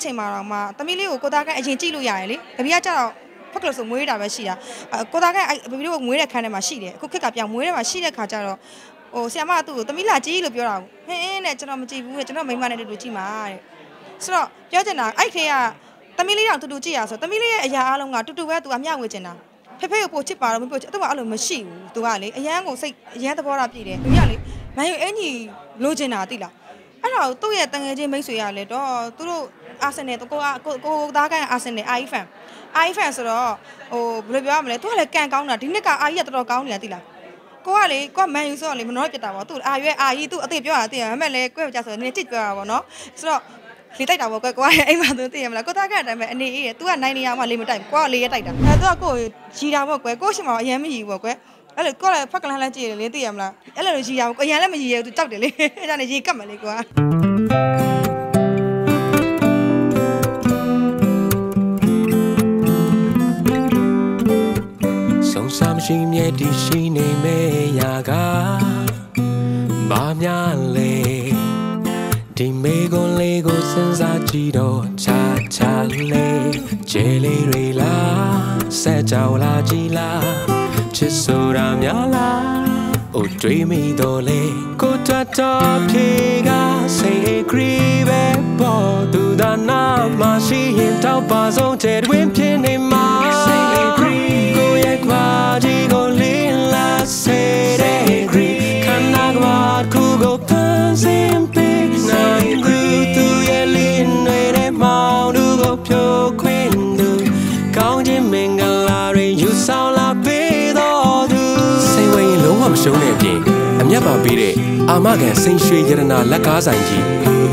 ချိန်မှာတော့သမီးလေးကိုကိုသားကအရင်ကြည့်လို့ရတယ်လေတပီးကကျတော့ဖက်လို့ဆိုမွေးတာပဲရှိတာကိုသားကဘီတို့မွေးတဲ့ခန်းထဲမှာရှိတယ်အခုခက်ကပြောင်းမွေးထဲမှာရှိတဲ့ခါကျတော့ဆရာမကသူ့ကိုသမီးလာကြည့်လို့ပြောတာဟင်းနဲ့ကျွန်တော်မကြည့်ဘူးကျွန်တော်မိမနဲ့တူတူကြည့်မှာတဲ့ဆိုတော့ပြောချင်တာအဲ့ခေတ်ကသမီးလေးတော့တူတူကြည့်ရဆိုသမီးလေးရဲ့အရာအလုံးကတူတူပဲသူကမျှဝေချင်တာဖေဖေကိုပို့ချစ်ပါတော့မပို့သူကအဲ့လိုမရှိဘူးသူကလေအရန်ကိုစိတ်အရန်သဘောထားပြည့်တယ်သူကလေမန်ယူအင်ကြီးလိုချင်တာသိလားအဲ့တော့သူ့ရဲ့တငယ်ချင်းမိတ်ဆွေရလေတော့သူတို့အာဆင်နယ်ကိုသားကန်အာဆင်နယ်IE fan ဆိုတော့ဘယ်လိုပြောရမလဲသူကလည်းကန်ကောင်းတာဒီနှစ်ကIEကတော်တော်ကောင်းနေတာသိလားကိုကလေကိုကမန်ယူဆိုတော့လေမနှောပြတ်တာပေါ့သူIE သူအသေးပြောတာသိရမှလည်းကိုယ့်ကြဆိုနေတစ်ပြောတာပေါ့နော်ဆိုတော့လေတိုက်တာပေါ့ကိုကအိမ်မှာသူသိရမလားကိုသားကန်အတိုင်းပဲအနေအေးသူကနိုင်နေရမှလေမတိုက်ကိုကလေရတိုက်တာသူကကိုရီတာပေါ့ကွယ်ကိုရှင်မအရင်မရီပေါ့ကွယ်အဲ့လိုကိုလည်းဖက်ကလန်းလန်းကြည့်တယ်လေသိရမလားအဲ့လိုရီတာပေါ့အရင်လည်းမရီရဘူးသူကြောက်တယ်လေအဲ့ဒါနဲ့ရီကတ်မယ်လေကိုကရှိမြဲတည်ရှိနေမယ့်ရာကဘာများလဲဒီမေကွန်လေးကိုစဉ်းစားကြည့်တော့ချာလေးကျဲလေးတွေလားဆက်ကြောင်လာကြည်လားချစ်ဆိုတာများလားအိုတွေးမိတော့လေကိုတတော်ဖြေကစိတ် agree ပဲပေါ်သူသာနာမရှိရင်တော့ပါဆုံးတဲ့တွင်ဖြစ်နေမှာစိတ် agree ကိုရဲ့ကွာကြီးကိုလင်းလာစေတဲ့ agree ခန္ဓာကဘာခုကိုဖန်ဆင်းပေးနိုင်သူရဲ့လင်းနေတဲ့မောင်သူကိုဖြိုခွင်းသူကောင်းခြင်းမင်္ဂလာတွေယူဆောင်လာပေးတော်သူစိတ်ဝဲရင်လုံးဝမရှုံးတဲ့အပြင်အမျက်ပါပေးတဲ့အာမခံစိန်ရွှေရတနာလက်ကားဆိုင်ကြီး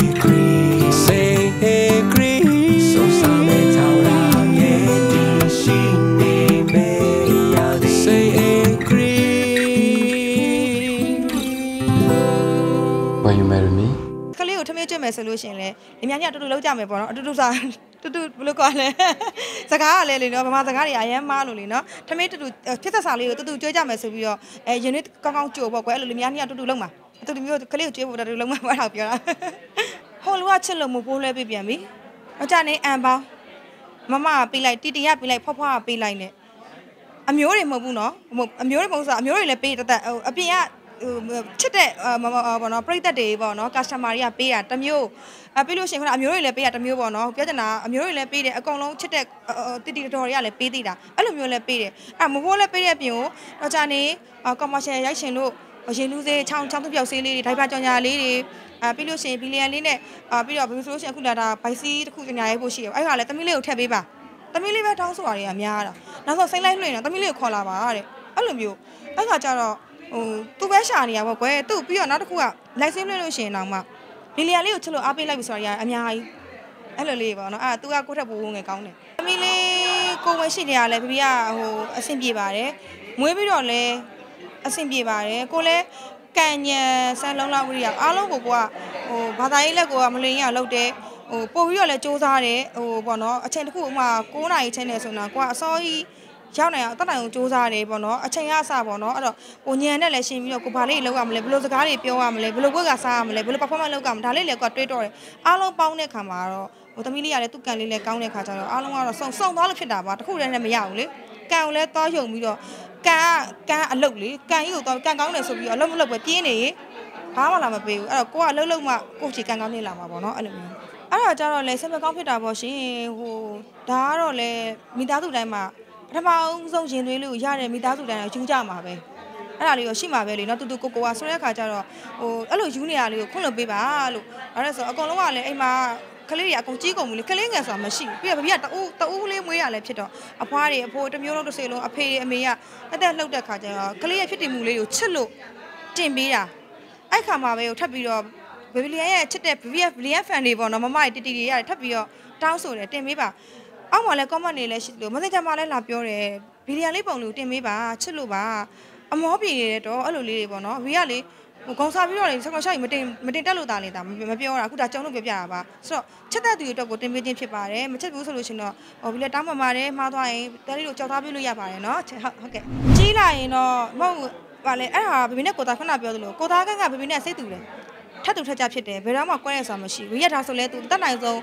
မယ်ဆိုလို့ရှင်လေအများကြီးတူတူလောက်ကြမယ်ပေါ့နော်အတူတူစားတူတူဘယ်လိုကောလဲစကားကလည်းလေနော်ဗမာစကားတွေအရင်မားလို့လေနော်ထမင်းတူတူဖြစ်သက်စာလေးကိုတူတူကြွေးကြမယ်ဆိုပြီးတော့ရင်နွေးကောင်းကောင်းကြို့ပေါ့ကွယ်အဲ့လိုလူများကြီးတူတူလောက်မှာတူတူမျိုးကလေးကိုကြွေးဖို့တူတူလောက်မှာဘာလို့ပြောတာဟိုလူကချစ်လို့မပိုးလဲပြပြန်ပြီအကြနေအန်ပေါင်းမမကပေးလိုက်တီတီကပေးလိုက်ဖွားဖွားကပေးလိုက်နဲ့အမျိုးတွေမဟုတ်ဘူးနော်အမျိုးတွေမဟုတ်ဆိုအမျိုးတွေလည်းပေးတတ်အပြင်ကချစ်တဲ့ဘောနော်ပရိသတ်တွေပေါ့နော် customer တွေကပေးတာတစ်မျိုးပြီးလို့ရှိရင်ခဏအမျိုးတွေလည်းပေးတာတစ်မျိုးပေါ့နော်ပြောချင်တာအမျိုးတွေလည်းပေးတယ်အကုန်လုံးချစ်တဲ့တီတီတော်တွေကလည်းပေးသေးတာအဲ့လိုမျိုးလည်းပေးတယ်အဲ့မဟုတ်လည်းပေးတဲ့အပြင်ကိုတော့ကြာနေ commercial ရိုက်ရှင်လို့ရင်လူးစေးချောင်းသူပြောက်စေးလေးတွေဒိုင်ပါကြောင်ညာလေးတွေပြီးလို့ရှိရင်ဘီလီယံလေးနဲ့ပြီးတော့ဘယ်လိုဆိုလို့ရှိရင်အခုလာတာဘိုက်စီတစ်ခုညာရေးဖို့ရှိတယ်အဲ့ခါလည်းသမီးလေးကိုထည့်ပေးပါသမီးလေးပဲတောင်းဆိုတာတွေကများတာနောက်ဆုံးစိမ့်လိုက်လွှင့်တော့သမီးလေးကိုခေါ်လာပါတဲ့အဲ့လိုမျိုးအဲ့ခါကျတော့သူပဲရှာနေရပါကွယ်သူပြီးတော့နောက်တစ်ခုကလိုက်စင်းလွှင့်လို့ရှိရင်တော့မှဘီလီယံလေးကိုချစ်လို့အားပေးလိုက်ပြီဆိုတာအများကြီးအဲ့လိုလေးပေါ့နော်သူကကိုယ့်ထက်ပိုငယ်ကောင်းတယ်သမီးလေးကိုဝင်ရှိနေရလဲဖေကအဆင်ပြေပါတယ်မွေးပြီးတော့လဲအဆင်ပြေပါတယ်ကိုလည်းကန်ညံဆန်းလုံးလောက်ဝိရိယအားလုံးကိုကဘာသာရေးလက်ကိုကမလင်းရလောက်တယ်ပို့ပြီးတော့လဲစူးစမ်းတယ်ပေါ့နော်အချိန်တစ်ခုဥမာ9နာရီချင်းနေဆိုတော့ကိုကအစောကြီးရောက်နေအောင်တတ်နိုင်အောင်စူးစမ်းတယ်ပေါ့နော်အချိန်ရအစပေါ့နော်အဲ့တော့ကိုညံနဲ့လည်းရှင်းပြီးတော့ကိုဘာလေးလောက်ရမလဲဘယ်လိုစကားတွေပြောရမလဲဘယ်လိုဘွက်ကစားရမလဲဘယ်လို performance လုပ်ရမလဲဒါလေးလည်းကိုတွေးတော့တယ်အားလုံးပေါင်းတဲ့ခါမှာတော့သမီးလေးကလည်းသူ့ကန်လေးလည်းကောင်းတဲ့ခါကျတော့အားလုံးကတော့စုံသွားလို့ဖြစ်တာပါတခုတည်းနဲ့မရဘူးလေကန်ကိုလည်းသွားယုံပြီးတော့ကန်အလုတ်လေကန်ကြီးကိုသွားကန်ကောင်းတယ်ဆိုပြီးတော့အလုတ်မလုတ်ပဲပြင်းနေရင်ဘာမှလာမပေးဘူးအဲ့တော့ကိုကအလုတ်မှကိုချီကန်ကောင်းနေလာမှာပေါ့နော်အဲ့လိုမျိုးအဲ့တော့ကျတော့လေဆက်မကောင်းဖြစ်တာပေါ့ရှင်ဒါကတော့လေမိသားစုတိုင်းမှာပထမဆုံးရင်သွေးလေးကိုရတဲ့မိသားစုတိုင်းကယူကြမှာပဲအဲ့ဒါလေးကိုရှိမှာပဲလေနော်တူတူကိုကဆိုတဲ့အခါကျတော့အဲ့လိုယူနေရလေးကိုခွင့်လွှတ်ပေးပါလို့ဒါလည်းဆိုအကုန်လုံးကလည်းအိမ်မှာကလေးတွေအကုန်ကြီးကုန်ပြီလေကလေးငယ်ဆိုတာမရှိဘူးပြီးတော့ဗျာတူးလေးမွေးရလဲဖြစ်တော့အဖွားတွေအဖိုးတစ်မျိုးလုံးတစ်စိလုံးအဖေတွေအမေကတက်လှုပ်တဲ့ခါကျတော့ကလေးရဲ့ဖြစ်တည်မှုလေးကိုချစ်လို့တင်ပေးတာအဲ့ခါမှာပဲထပ်ပြီးတော့ဘီလီယံရဲ့ချစ်တဲ့ဘီလီယံဖန်တွေပေါ့နော်မမတွေတီတီတွေရတယ်ထပ်ပြီးတော့တောင်းဆိုတယ်တင်ပေးပါအောက်မှာလည်း comment တွေလည်းရှိလို့ messenger မှာလည်းလာပြောတယ်ဘီလီယံလေးပုံလေးတင်ပေးပါချစ်လို့ပါအမောပြေရတော့အဲ့လိုလေးတွေပေါ့နော်ဘေးကလေဂုံစားပြီးတော့လေဆက်ရှာမတင်တက်လို့တာလေဒါမပြောတာအခုဒါကျုံလို့ပြောပြတာပါဆိုတော့ချစ်တဲ့သူတွေအတွက်ကိုတင်ပေးခြင်းဖြစ်ပါတယ်မချစ်ဘူးဆိုလို့ရှင်တော့ဘီလီတောင်းပန်ပါတယ်မှားသွားရင်တဲလေးတို့ကြောက်သားပြလို့ရပါတယ်နော်ဟုတ်ကဲ့ကြီးလာရင်တော့မဟုတ်ပါလေအဲ့ဟာဘေဘီနဲ့ကိုသားခဏပြောသလိုကိုသားကဘေဘီနဲ့စိတ်တူတယ်ထပ်တူထပ်ကြဖြစ်တယ်ဘယ်တော့မှကွဲရဆိုတာမရှိဘူးရက်ထားဆိုလဲသူတက်နိုင်ဆုံး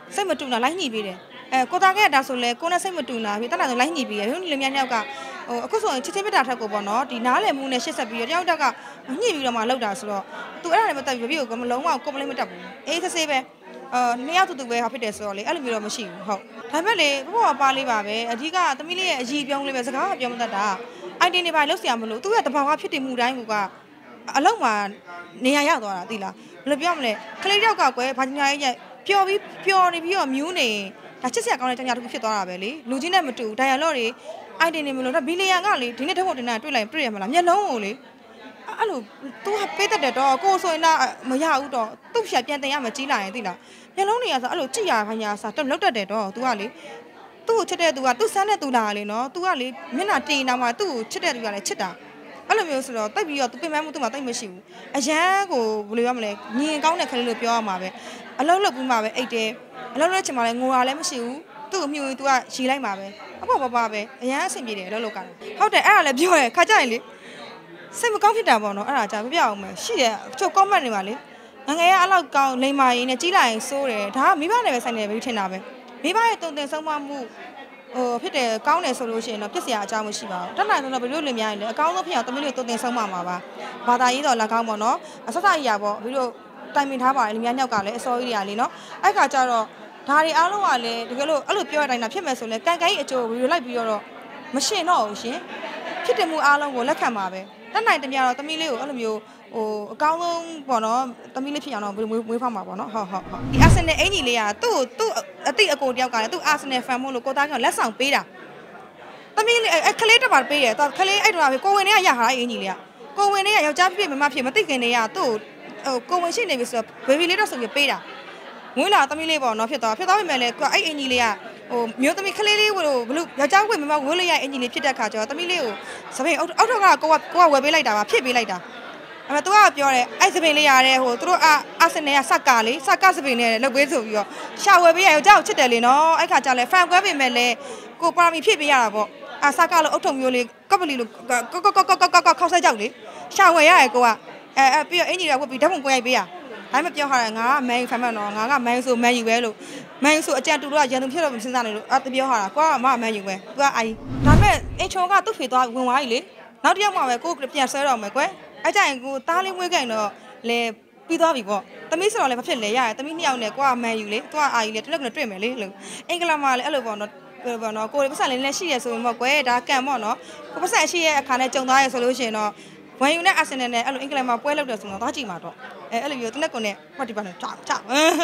စိတ်မတူတာလိုက်ညှိပေးတယ်ကိုသားကဒါဆိုလဲကိုနဲ့စိတ်မတူတာပြီးတနာဆိုလိုက်ညှိပေးတယ်ဟိုလင်မြညောက်ကအခုဆိုရင်ချစ်ချင်းပြတာထက်ကိုပေါ့နော်ဒီနားလည်မှုနဲ့ရှစ်ဆက်ပြီးတယောက်တက်ကညှိပြီးတော့မှလောက်တာဆိုတော့သူအဲ့ဒါလည်းမတက်ဘူးပြီးကိုမလုံးဝကွန်ပလိမ့်မတက်ဘူးအေးဆေးပဲနှစ်ယောက်တူပဲဟာဖြစ်တယ်ဆိုတော့လေအဲ့လိုမျိုးတော့မရှိဘူးဟုတ်ဒါပေမဲ့လေဘောပါလေးပါပဲအဓိကသမီးလေးရဲ့အကြီးပြောင်းလေးပဲစကားပြောမတတ်တာအိုင်တင်နေပါလို့ဆရာမလို့သူ့ရဲ့တဘာဝဖြစ်တည်မှုတိုင်းကအလုံးမှာနေရာရောက်သွားတာသိလားဘယ်လိုပြောမလဲခလေးတောက်ကကွယ်ဘာညာရဲ့ပျော်ပြီးပျော်နေပြီးတော့မြူးနေဒါချစ်စရာကောင်းတဲ့ကြောင်ညာတစ်ခုဖြစ်သွားတာပဲလေလူကြီးနဲ့မတူဒိုင်ယာလော့တွေအိုင်တင်နေမလို့တော့ဘီလီယံကလေဒီနေ့တစ်ခုတင်တာတွေ့လိုက်တွေ့ရမလားမျက်လုံးကိုလေအဲ့လို तू ကပေးတတ်တယ်တော့ကိုဆိုရင်တော့မရဘူးတော့သူ့ဖြတ်ပြန်တင်ရမကြီးလာရင်သိလားမျက်လုံးတွေကဆိုအဲ့လိုကြည့်ရခိုင်းရစားတော့လောက်တတ်တယ်တော့ तू ကလေသူ့ကိုချစ်တဲ့သူကသူ့ဆန်းတဲ့သူလာလေနော် तू ကလေမျက်နှာတင်နေတာမှသူ့ကိုချစ်တဲ့သူကလည်းချစ်တာအဲ့လိုမျိုးဆိုတော့တိတ်ပြီးတော့ तू ပြင်ပန်းမှုသူ့မှာတိတ်မရှိဘူးအရန်ကိုဘယ်လိုပြောမလဲညင်ကောင်းတဲ့ခလေးလို့ပြောရမှာပဲအလုံးလုံးပြီးမှပဲအိတ်တယ်အလုံးလုံးချင်မှလည်းငိုရလည်းမရှိဘူးသူ့ကိုမြှူရင် तू ကရီလိုက်မှာပဲအဖေပါပဲအရန်အဆင်ပြေတယ်အလုံးလုံးကဟုတ်တယ်အဲ့ဒါလည်းပြောရဲခါကြရင်လေစိတ်မကောင်းဖြစ်တာပေါ့နော်အဲ့ဒါကြာပြပြအောင်မယ်ရှိတယ်ချို့ comment တွေမှာလေငငယ်ကအဲ့လောက်ကောင်းလိမ္မာရင်းနဲ့ကြီးလာရင်စိုးတယ်ဒါကမိဘနဲ့ပဲဆိုင်တယ်ပဲထင်တာပဲမိဘရဲ့တုံတင်ဆုံးမမှုဖြစ်တယ်ကောင်းတယ်ဆိုလို့ရှိရင်တော့ပြစ်စရာအကြောင်းမရှိပါဘူးတက်နိုင်တော့ဘယ်လိုလင်များရင်လဲအကောင်းဆုံးဖြစ်အောင်တမီးလေးတုံတင်ဆုံးမမှာပါဘာသာရေးတော့လက်ကောင်းပေါ့နော်အဆက်ဆက်ရပေါ့ဘီတို့တိုင်ပင်ထားပါတယ်လင်များညောက်ကလည်းအစောကြီးတွေကလေနော်အဲ့ခါကျတော့ဒါတွေအားလုံးကလည်းတကယ်လို့အဲ့လိုပြောရတိုင်းတာဖြစ်မယ်ဆိုလဲကန်ကန်ကြီးအကျိုးဘီတို့လိုက်ပြီးတော့မရှင်တော့ဘူးရှင်ဖြစ်တယ်မှုအားလုံးကိုလက်ခံပါပဲတက်နိုင်တမီးတော့တမီးလေးကိုအဲ့လိုမျိုးအကောင်းဆုံးပေါ့နော်တမီးလေးဖြစ်အောင်တော့မွေးဖောက်မှာပေါ့နော်ဟုတ်ဒီအာဆင်နယ်အင်ကြီးလေးကသူ့အတိအကိုတယောက်ကလည်းသူ့အာဆင်နယ်ဖန်မို့လို့ကိုသားကလက်ဆောင်ပေးတာတမီးလေးခလေးတစ်ပါပေးတယ်ခလေးအဲ့တော့ကိုဝင်တွေကရဟာအင်ကြီးလေးကကိုဝင်တွေကယောက်ျားဖြစ်မမဖြစ်မသိခင်တွေကသူ့ကိုဝင်ရှိနေပြီဆိုတော့ဘေဘီလေးတော့ဆိုပြီးပေးတာငွေလာတမီးလေးပေါ့နော်ဖြစ်သွားပြီမဲ့လေအဲ့အင်ကြီးလေးကမျိုးသမီးခလေးလေးဘလို့ယောက်ျားဝင်မမဝင်းလို့ရအင်ကြီးလေးဖြစ်တဲ့ခါကျတော့တမီးလေးကိုစပိန်အောက်ထောက်ကကိုကဝယ်ပေးလိုက်တာပါဖြစ်ပေးလိုက်တာအဲ့မဲ့ तू ကပြောတယ်အဲ့စပင်လေးရတဲ့သူတို့အာဆင်နယ်ကစက်ကလေစက်ကစပင်နဲ့လုပ်ပေးဆိုပြီးတော့ရှာဝယ်ပေးရယောက်ျားကိုချစ်တယ်လေနော်အဲ့ခါကျလဲဖန်ကွဲပေးမယ်လေကိုပါရမီဖြည့်ပေးရတာပေါ့စက်ကလို့အုတ်ထုံမျိုးလေးကော့ပလီလို့ခေါက်ဆက်ကြောက်လေရှာဝယ်ရရဲ့ကိုကပြီးတော့အင်ကြီးတွေကဝတ်ပြီးဓာတ်ပုံကိုရိုက်ပေးရဒါမှမပြောထားတယ်ငါကမန်ယူဖန်မှန်တော့ငါကမန်ယူဆိုမန်ယူပဲလို့မန်ယူဆိုအကြံတူတော့ရန်သူဖြစ်တော့မစဉ်းစားနေလို့တပြောထားတာကိုကမန်ယူပဲ तू ကအာကြီးဒါမဲ့အင်ချိုကသူ့ဖေသွားဝင်သွားပြီလေနောက်တစ်ယောက်မှပဲကိုပြန်ဆွဲတော့မယ်ကွယ်အဲ့ကြရင်ကိုသားလေးမွေးကြရင်တော့လေပြီးသွားပြီပေါ့သမီးဆိုတော့လည်းမဖြစ်လေရတယ်သမီးနှစ်ယောက်နဲ့ကိုကမန်ယူလေသူကအာကြီးလေတလက်နဲ့တွေ့မယ်လေလို့အင်္ဂလာမှာလည်းအဲ့လိုပေါ့နော်ကိုယ်ပတ်စံလေးလည်းရှိရဆိုရင်ပေါ့ကွယ်ဒါကန်ပေါ့နော်ကိုပတ်စံရှိရဲ့အခါနဲ့ကြုံသွားရဆိုလို့ရှိရင်တော့ဝမ်ယူနဲ့အာဆင်နယ်နဲ့အဲ့လိုအင်္ဂလာမှာပွဲလုပ်တယ်ဆိုတော့သွားကြည့်မှာတော့အဲ့လိုမျိုးတလက်ကွန်နဲ့ဟောဒီပါနဲ့ချောက်ဟုတ်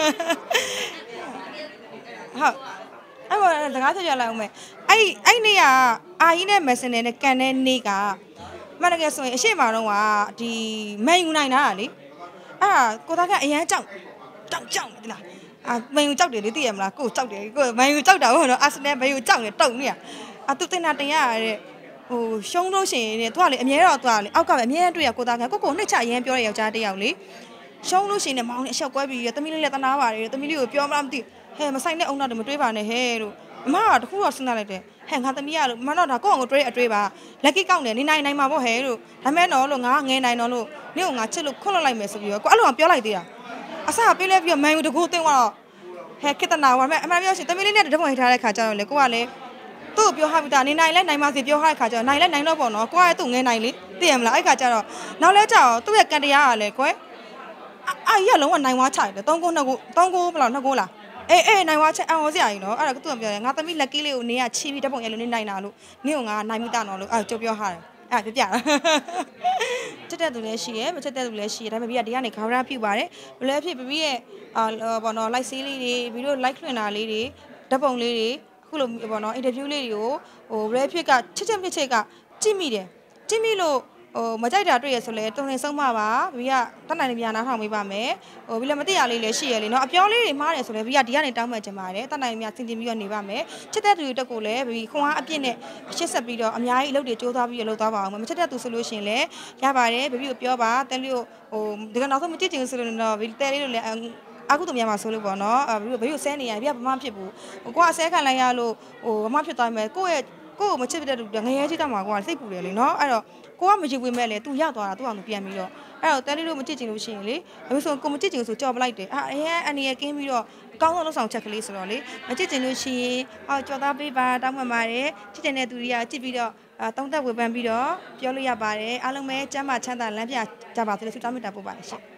အဲ့ဘာစကားပြောရလိုက်အောင်မယ်အဲ့နေ့ကအာကြီးနဲ့မက်ဆင်နယ်နဲ့ကန်တဲ့နေ့ကမှန်တကယ်ဆိုရင်အရှိမတော့ကဒီမန်ယူနိုင်တာလေအဲ့ကိုသားကအရန်ကြောက်တယ်လားမန်ယူကြောက်တယ်လေသိရမလားကိုကြောက်တယ်ကိုမန်ယူကြောက်တာဟုတ်တော့အာဆင်နယ်မန်ယူကြောက်နေတုံနေရသူတင်တာတင်ရတဲ့ရှုံးလို့ရှိရင်တဲ့သူကလေအမြဲတော့သူကလေအောက်ကပဲအမြဲတမ်းတွေ့ရကိုသားကကိုနှိမ့်ချအရန်ပြောရယောက်ျားတစ်ယောက်လေရှုံးလို့ရှိရင်မောင်းနေအရှောက်ကွဲပြီးတမီးလေးလည်းတနာပါတယ်တမီးလေးကိုပြောမလားမသိဟဲ့မဆိုင်တဲ့အုံနောက်တွေမတွေးပါနဲ့ဟဲ့လို့အမကတခုတော့စဉ်းစားလိုက်တယ်ဟဲ့ငါသမီးရလို့မတော့ဒါကိုယ့်အောင်ကိုတွေးအတွေးပါလက်ကီကောက်နေနေနိုင်မှာပေါ့ဟဲ့လို့ဒါမဲ့တော့လို့ငါငဲနိုင်တော့လို့နင့်ကိုငါချစ်လို့ခွန့်လွတ်လိုက်မယ်ဆိုပြီးတော့ကိုအဲ့လိုပြောလိုက်သေးတာအစပေးလဲပြီးတော့မန်ယူတကူတင်းသွားတော့ဟဲ့ခေတနာပါမဲ့အမှန်ပြောရှင်သမီးလေးနဲ့တပုံထိထားတဲ့ခါကျတော့လေကိုကလည်းသူ့ကိုပြောဟာပြီးတာနေနိုင်လဲနိုင်ပါစေပြောဟာတဲ့ခါကျတော့နိုင်လဲနိုင်တော့ပေါ့နော်ကိုကလည်းသူ့ငဲနိုင်လေသိရမလားအဲ့ခါကျတော့နောက်လဲကျတော့သူ့ရဲ့ကန်တရားကလည်းကွယ်အာကြီးကလုံးဝနိုင်ဝါချတယ်3ကို2ကို3ကိုဘယ်လောက်2ကိုလားအေးနိုင်ဝါချက်အောင်စရာကြီးနော်အဲ့ဒါကသူကပြောတယ်ငါသမီးလက်ကီးလေးကိုနေကချီပြီးတပုံရဲလို့နေနိုင်တာလို့နင့်ကငါနိုင်မိတာနော်လို့အဲ့ကြိုပြောထားတယ်အဲ့ပြတာချစ်တဲ့သူလည်းရှိရဲမချစ်တဲ့သူလည်းရှိရဲဒါပေမဲ့ဒီကနေခေါင်းရပြုတ်ပါတယ်ဘယ်လဲဖြစ်ပြီးရဲ့ဘောနော် like ဆေးလေးတွေဗီဒီယို like ထွင်တာလေးတွေဓာတ်ပုံလေးတွေအခုလိုဘောနော် interview လေးတွေကိုဘယ်လဲဖြစ်ကချစ်ဖြစ်ကကြည့်မိတယ်ကြည့်မိလို့မကြိုက်တာတွေ့ရဆိုလဲတုံနေဆုံးမပါဘီကတတ်နိုင်နေပြန်နားထောင်ပေးပါမယ်ဘီလည်းမသိရလေးလည်းရှိရလေနော်အပြောလေးတွေမှားတယ်ဆိုလဲဘီကဒီကနေတောင်းမှကျင်ပါတယ်တတ်နိုင်နေပြန်စင်တင်ပြီးတော့နေပါမယ်ချစ်တဲ့သူတွေတက်ကိုလည်းဘီခွန်အားအပြည့်နဲ့ရှစ်ဆက်ပြီးတော့အများကြီးအလုပ်တွေကြိုးစားပြီးတော့လုပ်သွားပါအောင်မချစ်တဲ့သူဆိုလို့ရှိရင်လည်းရပါတယ်ဘီကိုပြောပါတဲလေးကိုဒီကနောက်ဆုံးမကြည့်ချင်ဆိုလို့တော့ဘီတဲလေးတို့လည်းအခုတို့မြန်မာဆိုလို့ပေါ့နော်ဘီကိုဆဲနေရဘီကဘာမှဖြစ်ဘူးကိုကအဆဲခံလိုက်ရလို့ဘာမှဖြစ်သွားမယ်ကိုယ့်ရဲ့ကိုမချစ်တဲ့လူငရဲချစ်တတ်မှာကွာစိတ်ပူတယ်လေနော်အဲ့တော့ကိုကမချစ်ဝင်မဲ့လေသူရသွားတာသူအောင်ပြန်ပြီးတော့အဲ့တော့တဲလေးတို့မချစ်ချင်လို့ရှိရင်လေအခုဆိုကိုမချစ်ချင်ဆိုကြော်ပလိုက်တယ်အရင်အနေရကင်းပြီးတော့အကောင်းဆုံးလုပ်ဆောင်ချက်ကလေးဆိုတော့လေမချစ်ချင်လို့ရှိရင်ကြော်သားပေးပါတောင်းပန်ပါတယ်ချစ်ချင်တဲ့သူတွေကချစ်ပြီးတော့တုံးသက်ဝေဖန်ပြီးတော့ပြောလို့ရပါတယ်အားလုံးပဲကျမ်းမာချမ်းသာလမ်းပြကြပါစေလို့ဆုတောင်းမေတ္တာပို့ပါတယ်ရှင်